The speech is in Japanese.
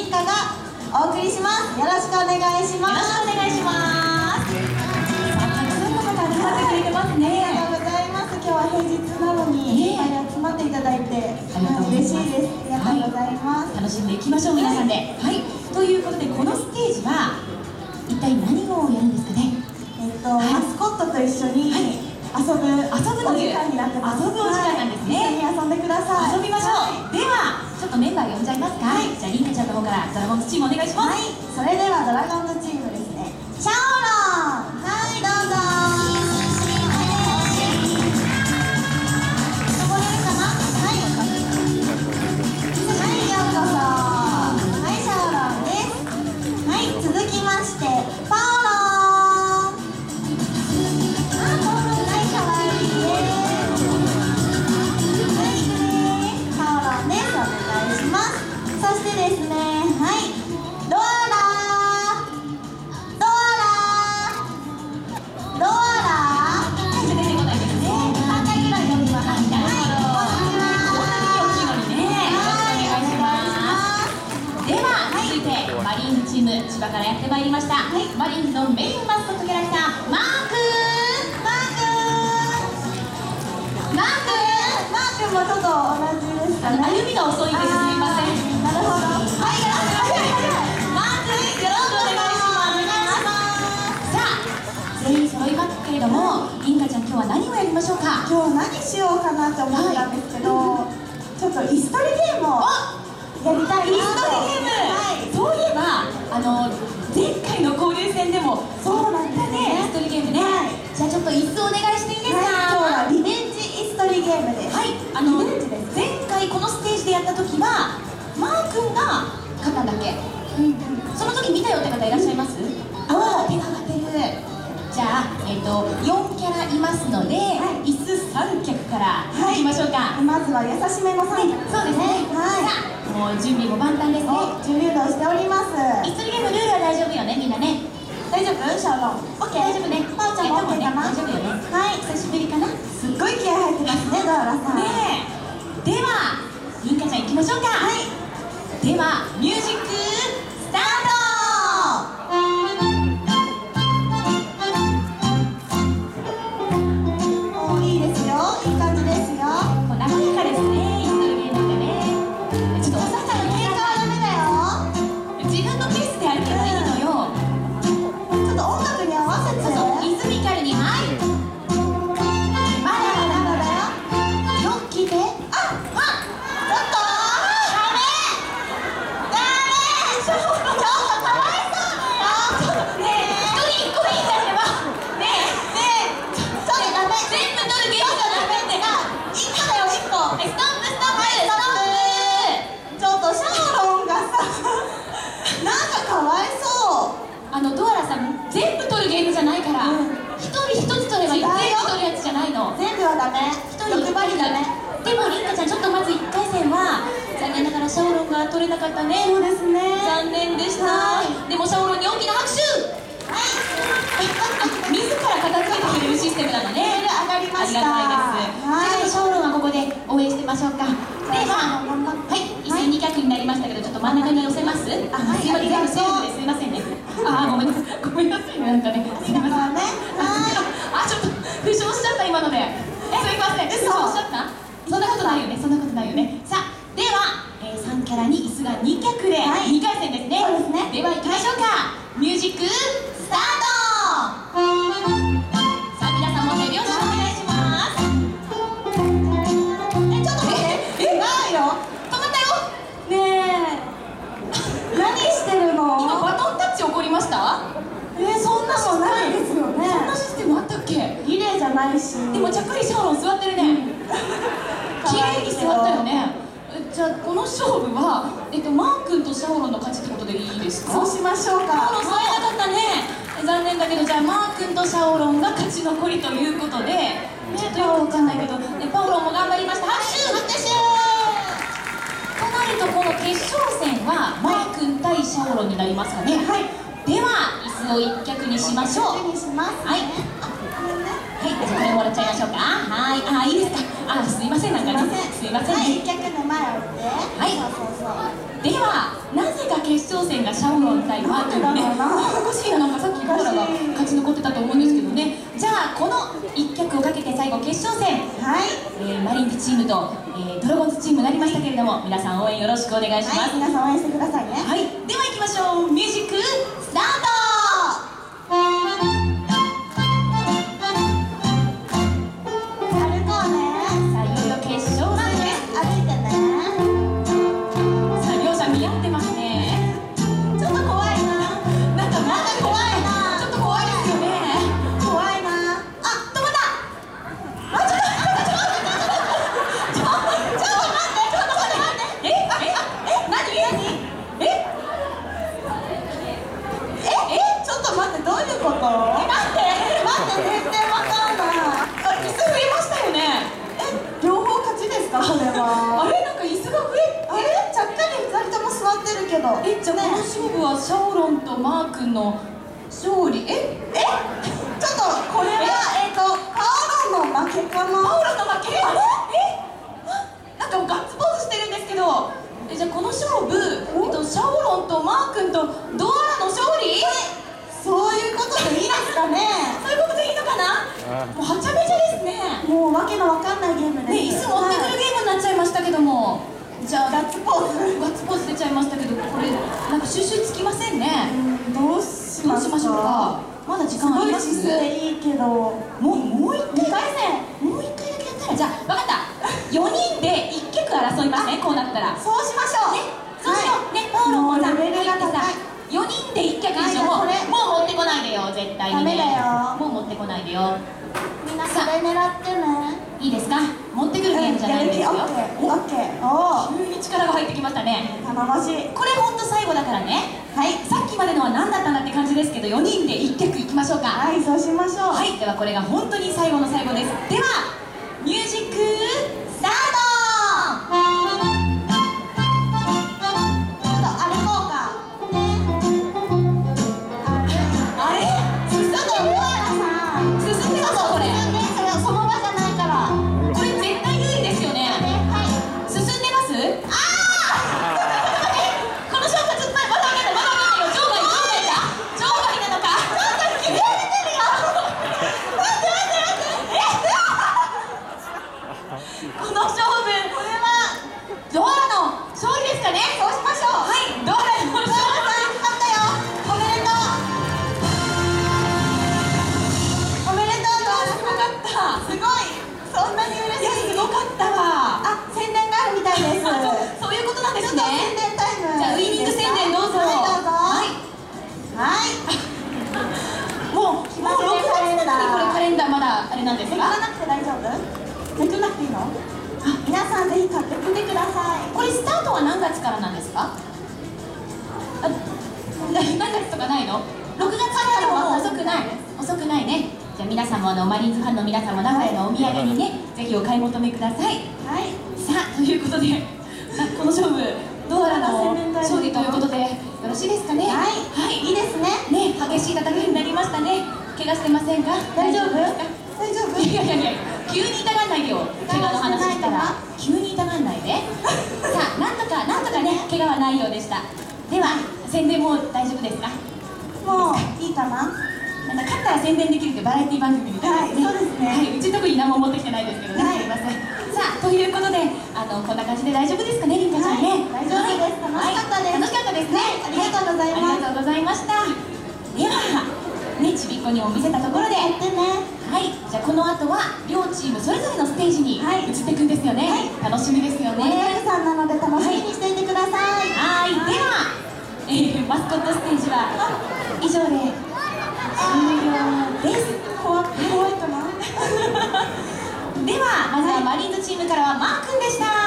リンカがお送りします。よろしくお願いします。 よろしくお願いします。たくさんの方集まってくれてますね。 ありがとうございます。今日は平日なのにいっぱい集まっていただいて嬉しいです。ありがとうございます。 楽しんでいきましょう、皆さんで。はい、ということでこのステージは一体何をやるんですかね。 マスコットと一緒に遊ぶお時間になってます。 遊ぶお時間なんですね。 一緒に遊んでください。 遊びましょう。ではちょっとメンバー呼んじゃいますか。じゃあリンカちゃんの方からドラゴンズチームお願いします。 はい、それではドラゴンズチームですね。シャオロン、はい、どうぞ。登れるかな。はい、はい、ようこそ。はい、シャオロンです。はい、続きましてパオロン。あ、パオロン、はい、かわいいです。はい、パオロンです。お願いします。そしてですね、はい、ドアラ出てこないですね。 3回ぐらい呼びます。 なるほど。こんなに大きいのにね。よろしくお願いします。では続いてマリーンズチーム、千葉からやってまいりました。マリーンズのメインマスコットキャラクターマー君もちょっと同じですかね。 歩みが遅いです。すみません。 なるほど。はい、 マー君、よろしくお願いします。さあ、全員揃いますけれども、リンカちゃん、今日は何をやりましょうか。 今日何しようかなって思ったんですけど、ちょっと椅子取りゲームをやりたいなと。 椅子取りゲーム、 はい、 そういえば前回の交流戦でもそうなんですね。 椅子取りゲームね。じゃあちょっと椅子お願いしていいですか。 今日はリベンジ椅子取りゲームです。 はい、前回このステージでやった時はマー君が勝ったんだっけ。その時見たよって方いらっしゃいます？ああ、手が挙がってる。じゃあ、4キャラいますので、椅子3脚からいきましょうか。 まずは優しめの3脚。 そうですね。 はい。 さあ、もう準備も万端ですね。 準備運動しております。 椅子取りゲームルールは大丈夫よね、みんなね。 大丈夫？シャオロン。オッケー。 大丈夫ね。 パオちゃんもオッケーかな？ 大丈夫よね。はい、久しぶりかな。 すっごい気合入ってますね、ドアラさん。 ねえ。では、リンカちゃん行きましょうか。はい。では、ミュージックスタート。 おー、いいですよ。いい感じですよ。 和やかですね。椅子取りゲームがね。ちょっとおささの喧嘩はダメだよ。 自分のペースで歩けばいいのよ。 ちょっと音楽に合わせて。 そうそう、リズミカルに、はい。 まだだよ。よく聞いて。 ドアラさん、全部取るゲームじゃないから、一人一つ取ればいい。全部取るやつじゃないの。 全部はダメ。 一人欲張りだね。でもリンカちゃん、ちょっとまず1回戦は残念ながらシャオロンが取れなかったね。 そうですね。 残念でした。でもシャオロンに大きな拍手。はい。自ら片付けてくれるシステムなのね。 上がりました。 ありがたいです。じゃあちょっとシャオロンはここで応援してみましょうか。では、はい、椅子2脚になりましたけど、ちょっと真ん中に寄せます。すいません、全部セーフですいませんね。あ、ごめんなさい、ごめんなさいね、なんかね。すいません。あ、ちょっと負傷しちゃった今ので。すいません。負傷しちゃった？そんなことないよね。そんなことないよね。さあ、では3キャラに椅子が2脚で2回戦ですね。 そうですね。 では行きましょうか。ミュージックスタート。さあ皆さんも手拍子お願いします。 ちょっと待って。ないよ。 止まったよ。 ねえ。何してるの？ 今バトンタッチ起こりました？ そんなのないですよね。 そんなシステムあったっけ？ リレーじゃないし。 でもちゃっくりシャオロン座ってるね。綺麗に座ったよね。じゃあこの勝負はマー君とシャオロンの勝ちってことでいいですか？ そうしましょうか。 シャオロン座れなかったね。残念だけど、じゃあマー君とシャオロンが勝ち残りということで、ちょっとよくわかんないけど、パオロンも頑張りました。拍手拍手。となるとこの決勝戦はマー君対シャオロンになりますかね。はい。では椅子を1脚にしましょう。 にします。 はい。はい、じゃあこれもらっちゃいましょうか。はい、あ、いいですか。あ、すいません、なんかね。すいません。 はい、1脚の前を置いて。 はい。 そうそうそう。 では、なぜか決勝戦がシャオロン対マー君ね。おかしいな、なんかさっきコーラが勝ち残ってたと思うんですけどね。じゃあこの1曲をかけて最後決勝戦、マリーンズチームと、ドラゴンズチームになりましたけれども、皆さん応援よろしくお願いします。 皆さん応援してくださいね。 はい、では行きましょう。ミュージックスタート。じゃあこの勝負はシャオロンとマー君の勝利。ちょっとこれはパオロンの負けかな。パオロンの負け？あれ？なんかガッツポーズしてるんですけど、じゃあこの勝負、シャオロンとマー君とドアラの勝利？そういうことでいいですかね。そういうことでいいのかな。もうはちゃめちゃですね。もうわけのわかんないゲームです。椅子持ってくるゲームになっちゃいましたけども。じゃあガッツポーズ出ちゃいましたけど、これなんか収集つきませんね。どうしましょうか。まだ時間あります？すごいいいけど、もう一回だけやったら、じゃあ分かった。4人で1曲争いますね。こうなったらそうしましょうね。そうしようね。パオロンさん入ってさ、4人で1曲一緒。もう持ってこないでよ、絶対にね。もう持ってこないでよ。みんなそれ狙ってね。いいですか。持ってくるゲームじゃないんですよ。オッケー。急に力が入ってきましたね。頼もしい。これ本当最後だからね。はい。さっきまでのは何だったんだって感じですけど、4人で1曲いきましょうか。はい、そうしましょう。はい。ではこれが本当に最後の最後です。ではミュージックスタート。なんですか？めくらなくて大丈夫？めくらなくていいの？皆さんぜひ買ってきてください。これスタートは何月からなんですか？何月とかないの？6月からも遅くないね。じゃあ皆さんもマリーンズファンの皆さんも名古屋のお土産にね、ぜひお買い求めください。はい。さあということで、この勝負ドアラの勝利ということでよろしいですかね？はい。いいですね。ね、激しい戦いになりましたね。怪我してませんか？大丈夫ですか？大丈夫？いや急に痛がんないでよ。怪我の話したら急に痛がんないで。さあなんとかね、怪我はないようでした。では宣伝も大丈夫ですか？もういいかな。なんか勝ったら宣伝できるってバラエティ番組みたいですね。そうですね。はい、うち特に何も持ってきてないですけどね。すいません。さあということでこんな感じで大丈夫ですかね、りんかちゃんね。大丈夫です。楽しかったです。楽しかったですね。ありがとうございます。ありがとうございました。ではね、ちびっこにも見せたところで、はい、じゃあこの後は両チームそれぞれのステージに移っていくんですよね。楽しみですよね。盛りだくさんなので楽しみにしていてください。はい、では、マスコットステージは以上で終了です。怖いかな。ではまずはマリーンズチームからはマー君でした。